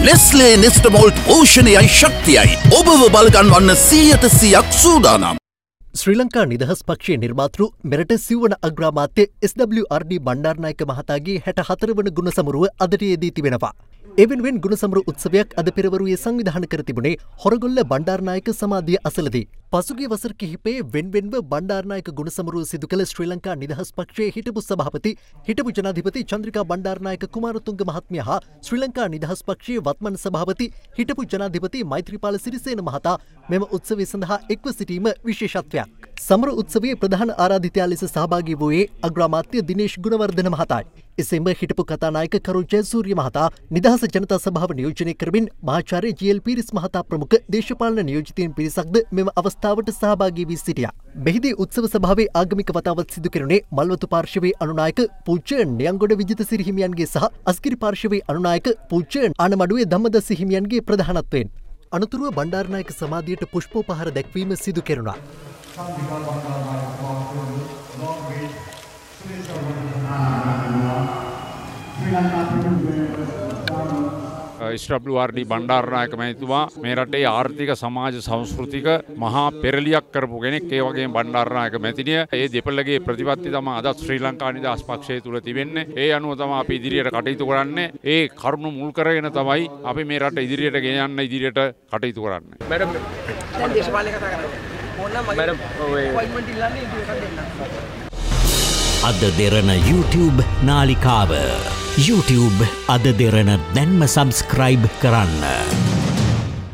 Nestle Nestamalt පෝෂණයයි ශක්තියයි ඔබව බලගන්වන්න 100% සූදානම්. ශ්‍රී ලංකා නිදහස් පක්ෂයේ නිර්මාතෘ මෙරට සිව්වන අග්‍රාමාත්‍ය SWRD බණ්ඩාරනායක මහතාගේ 64 වන ගුණ සමරුව අදට යෙදී තිබෙනවා. ඒ වෙනුවෙන් ගුණ සමරු උත්සවයක් අද පෙරවරුවේ සංවිධානය කර තිබුණේ හොරගොල්ල බණ්ඩාරනායක සමාධිය අසලදී. පසුගිය වසර කිහිපයේ වෙන්වෙන්ව බණ්ඩාරනායක ගුණ සමරුව සිදු කළ ශ්‍රී ලංකා නිදහස් පක්ෂයේ හිටපු සභාපති හිටපු ජනාධිපති චන්ද්‍රිකා බණ්ඩාරනායක කුමාරතුංග මහත්මිය හා ශ්‍රී ලංකා නිදහස් පක්ෂයේ වත්මන් සභාපති හිටපු ජනාධිපති මෛත්‍රීපාල සිරිසේන මහතා මෙම උත්සවය සඳහා එක්ව සිටීම විශේෂත්වයක්. සමර උත්සවයේ ප්‍රධාන ආරාධිතයා ලෙස සහභාගී වූයේ අග්‍රාමාත්‍ය දිනේෂ් ගුණවර්ධන මහතායි. එසේම හිටපු කතානායක කරුල් ජයසූරිය මහතා නිදහස් ජනතා සභාව නියෝජනය කරමින් මහාචාර්ය ජී.එල්. පීරිස් මහතා ප්‍රමුඛ දේශපාලන නියෝජිතයින් පිරිසක්ද මෙම අවස්ථාවට සහභාගී වී සිටියා. මෙහිදී උත්සව සභාවේ ආගමික වතාවත් සිදු කෙරුණේ මල්වතු පාර්ශවයේ අනුනායක පූජ්‍ය නියංගොඩ විජිතසිරි හිමියන්ගේ සහ අස්ගිරි පාර්ශවයේ අනුනායක පූජ්‍ය ආනමඩුවේ ධම්මදස්ස හිමියන්ගේ ප්‍රධානත්වයෙන් අනතුරුව බණ්ඩාරනායක සමාධියට පුෂ්පෝපහාර දැක්වීම සිදු කෙරුණා. SWRD බණ්ඩාරනායක මහතුමා මේ රටේ ආර්ථික සමාජ සංස්කෘතික මහා පෙරලියක් කරපු කෙනෙක්. ඒ වගේම බණ්ඩාරනායක මැතිණිය ඒ දෙපළගේ ප්‍රතිපත්ති තමයි අද ශ්‍රී ලංකා නිදහස් පක්ෂය තුල තිබෙන්නේ. ඒ අනුව තමයි අපි ඉදිරියට කටයුතු කරන්නේ. ඒ කරුණු මුල් කරගෙන තමයි අපි මේ රට ඉදිරියට ගෙන යන්න ඉදිරියට කටයුතු කරන්නේ. මැඩම් දැන් දේශපාලනේ කතා කරන්නේ. ඕනනම් මැඩම් අපොයින්ට්මන්ට් ඉල්ලන්නේ ඒක දෙන්න. අද දෙරණ YouTube නාලිකාව YouTube අද දෙරණ දැන්ම සබස්ක්‍රයිබ් කරන්න.